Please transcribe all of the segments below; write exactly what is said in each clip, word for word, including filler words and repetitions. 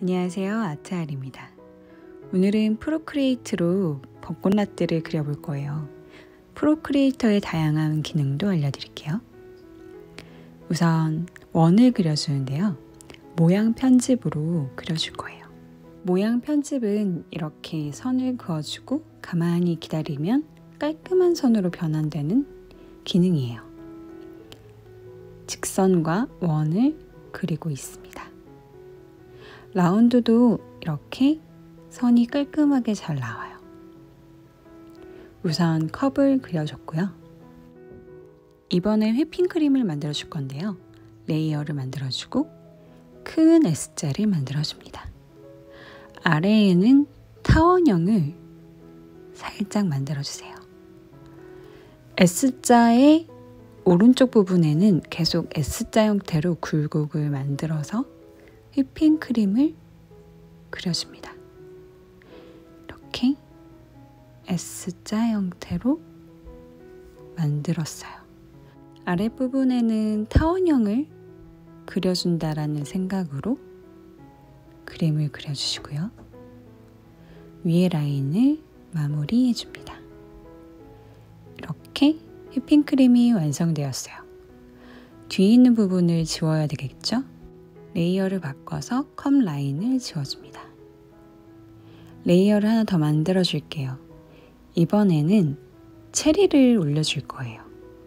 안녕하세요, 아트알입니다. 오늘은 프로크리에이트로 벚꽃 라떼를 그려볼 거예요. 프로크리에이터의 다양한 기능도 알려드릴게요. 우선 원을 그려주는데요. 모양 편집으로 그려줄 거예요. 모양 편집은 이렇게 선을 그어주고 가만히 기다리면 깔끔한 선으로 변환되는 기능이에요. 직선과 원을 그리고 있습니다. 라운드도 이렇게 선이 깔끔하게 잘 나와요. 우선 컵을 그려줬고요. 이번에 휘핑크림을 만들어 줄 건데요. 레이어를 만들어주고 큰 S자를 만들어줍니다. 아래에는 타원형을 살짝 만들어주세요. S자의 오른쪽 부분에는 계속 S자 형태로 굴곡을 만들어서 휘핑크림을 그려줍니다. 이렇게 S자 형태로 만들었어요. 아랫부분에는 타원형을 그려준다라는 생각으로 그림을 그려주시고요. 위에 라인을 마무리해줍니다. 이렇게 휘핑크림이 완성되었어요. 뒤에 있는 부분을 지워야 되겠죠? 레이어를 바꿔서 컵 라인을 지워줍니다. 레이어를 하나 더 만들어 줄게요. 이번에는 체리를 올려줄 거예요.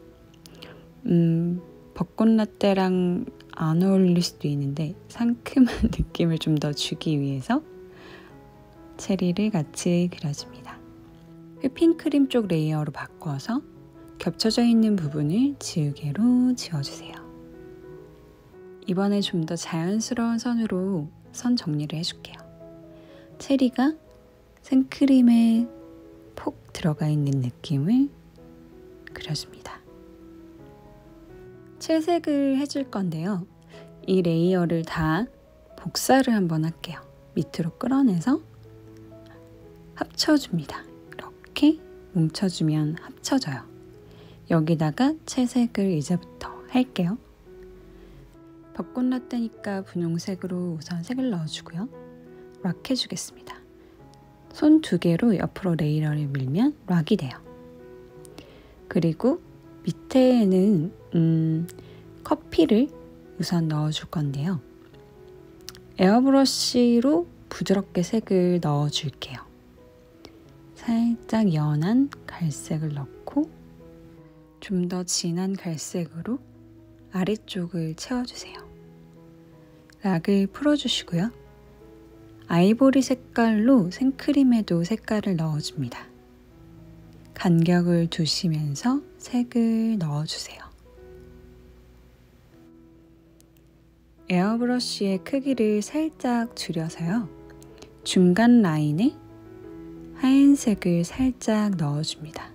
음, 벚꽃 라떼랑 안 어울릴 수도 있는데 상큼한 느낌을 좀 더 주기 위해서 체리를 같이 그려줍니다. 휘핑크림 쪽 레이어로 바꿔서 겹쳐져 있는 부분을 지우개로 지워주세요. 이번에 좀 더 자연스러운 선으로 선 정리를 해줄게요. 체리가 생크림에 폭 들어가 있는 느낌을 그려줍니다. 채색을 해줄 건데요. 이 레이어를 다 복사를 한번 할게요. 밑으로 끌어내서 합쳐줍니다. 이렇게 뭉쳐주면 합쳐져요. 여기다가 채색을 이제부터 할게요. 벚꽃 라떼니까 분홍색으로 우선 색을 넣어주고요. 락 해주겠습니다. 손 두 개로 옆으로 레이어를 밀면 락이 돼요. 그리고 밑에는 음, 커피를 우선 넣어줄 건데요. 에어브러쉬로 부드럽게 색을 넣어줄게요. 살짝 연한 갈색을 넣고 좀 더 진한 갈색으로 아래쪽을 채워주세요. 락을 풀어주시고요. 아이보리 색깔로 생크림에도 색깔을 넣어줍니다. 간격을 두시면서 색을 넣어주세요. 에어브러쉬의 크기를 살짝 줄여서요. 중간 라인에 하얀색을 살짝 넣어줍니다.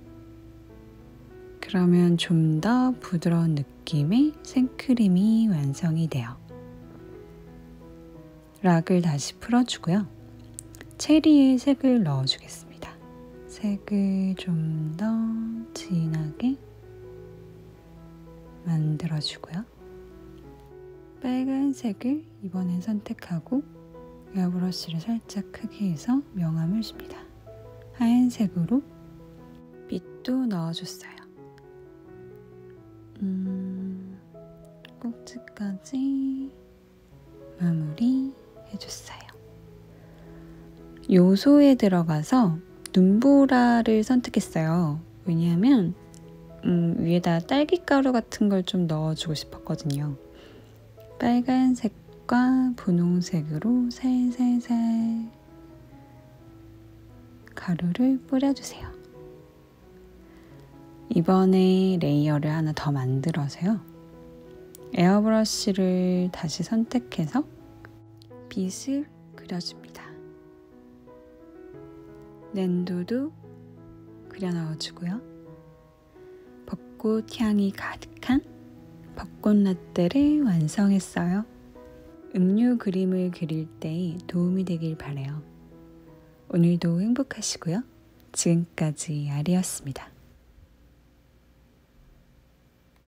그러면 좀 더 부드러운 느낌의 생크림이 완성이 돼요. 락을 다시 풀어주고요. 체리에 색을 넣어주겠습니다. 색을 좀 더 진하게 만들어주고요. 빨간색을 이번엔 선택하고 에어브러쉬를 살짝 크게 해서 명암을 줍니다. 하얀색으로 빛도 넣어줬어요. 음, 꼭지까지 마무리 해줬어요. 요소에 들어가서 눈보라를 선택했어요. 왜냐하면 음, 위에다 딸기가루 같은 걸 좀 넣어주고 싶었거든요. 빨간색과 분홍색으로 살살살 가루를 뿌려주세요. 이번에 레이어를 하나 더 만들어서요. 에어브러쉬를 다시 선택해서 빛을 그려줍니다.粘도도 그려 넣어주고요. 벚꽃 향이 가득한 벚꽃 라떼를 완성했어요. 음료 그림을 그릴 때 도움이 되길 바라요. 오늘도 행복하시고요. 지금까지 아리였습니다.